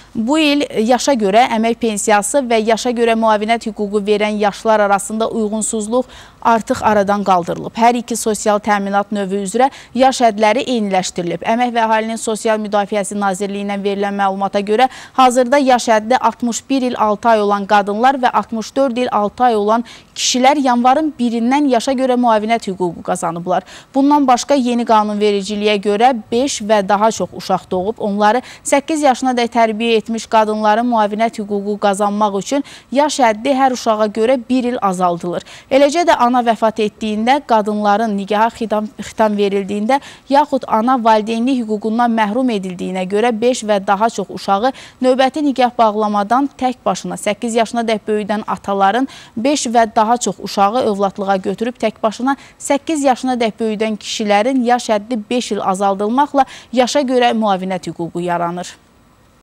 Bu il yaşa görə əmək pensiyası və yaşa görə müavinət hüququ verən yaşlar arasında uyğunsuzluq artıq aradan qaldırılıb. Hər iki sosial təminat növü üzrə yaş hədləri eyniləşdirilib. Əmək və Əhalinin Sosial Müdafiəsi Nazirliyindən verilən məlumata görə hazırda yaş həddi 61 il 6 ay olan qadınlar və 64 il 6 ay olan kişilər yanvarın 1-dən yaşa görə müavinət hüququ qazanıblar. Bundan başqa yeni qanunvericiliyə görə 5 və daha çox uşaq doğub, onları 8 yaşına dək tərbiyə etmiş qadınların müavinət hüququ qazanmaq üçün yaş həddi hər uşağa görə 1 il azaldılır. Eləcə də ana vəfat etdiyində, qadınların nigaha xitam verildiyində, yaxud ana valideynlik hüququndan məhrum edildiyinə görə 5 və daha çox uşağı növbəti nigah bağlamadan tək başına 8 yaşına dək böyüdən ataların 5 və daha çox uşağı övladlığa götürüb tək başına 8 yaşına dək böyüdən kişilərin yaş həddi 5 il azaldılmaqla yaşa görə müavinət hüququ yaranır.